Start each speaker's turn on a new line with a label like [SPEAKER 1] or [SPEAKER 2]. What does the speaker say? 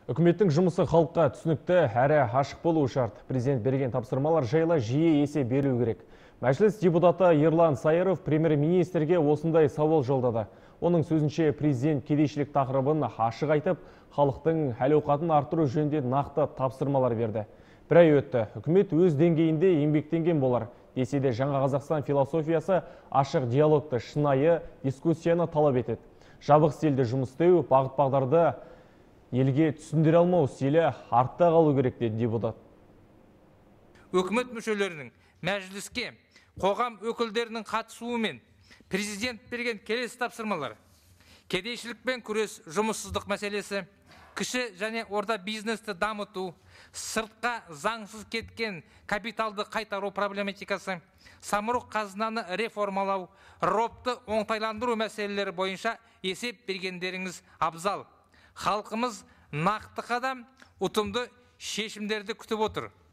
[SPEAKER 1] Үкіметтің жұмысы халыққа түсінікті әрі ашық болуы шарт. Президент берген тапсырмалар жайлы жиі есе беру керек. Мәжіліс депутаты Ерлан Сайыров премьер-министрге осындай сауал жолдады. Оның сөзінше президент кедейшілік тақырыбын ашық айтып, халықтың әл-ауқатын арттыру жөнінде нақты тапсырмалар берді. Бір ай өтті. Үкімет өз деңгейінде еңбектенген болар. Десе де жаңа Қазақстан философиясы ашық диалогты, шынайы дискуссияны талап етеді. Жабық стильде жұмыс істеу, бағыт-бағдарды елге түсіндіре алмау стилі артта қалу керек деді депутат.
[SPEAKER 2] Үкімет мүшелерінің мәжіліске қоғам өкілдерінің қатысуымен президент берген келесі тапсырмалар: кедейшілікпен күрес, жұмыссыздық мәселесі, кіші және орта бизнесті дамыту, сыртқа заңсыз кеткен капиталды қайтару проблематикасы, самұрық қазынаны реформалау, ропты оңтайландыру мәселелері бойынша есеп бергендеріңіз абзал. Халқымыз нақты қадам, ұтымды шешімдерді күтіп отыр.